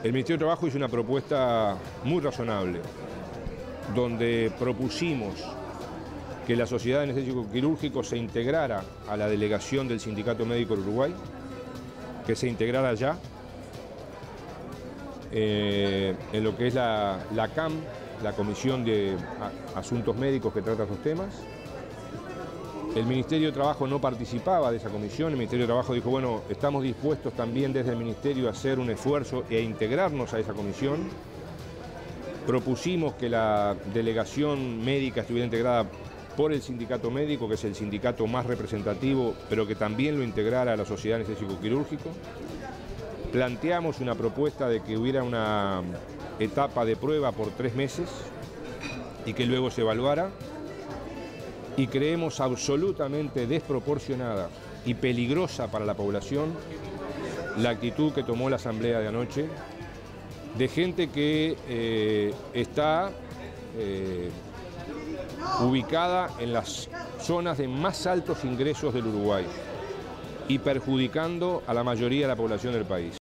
El Ministerio de Trabajo hizo una propuesta muy razonable, donde propusimos que la Sociedad de Anestésico Quirúrgico se integrara a la delegación del Sindicato Médico del Uruguay, que se integrara ya en lo que es la CAM, la Comisión de Asuntos Médicos que trata estos temas. El Ministerio de Trabajo no participaba de esa comisión. El Ministerio de Trabajo dijo, bueno, estamos dispuestos también desde el Ministerio a hacer un esfuerzo e integrarnos a esa comisión. Propusimos que la delegación médica estuviera integrada por el sindicato médico, que es el sindicato más representativo, pero que también lo integrara a la Sociedad Anestésico Quirúrgico. Planteamos una propuesta de que hubiera una etapa de prueba por 3 meses y que luego se evaluara. Y creemos absolutamente desproporcionada y peligrosa para la población la actitud que tomó la asamblea de anoche de gente que está ubicada en las zonas de más altos ingresos del Uruguay y perjudicando a la mayoría de la población del país.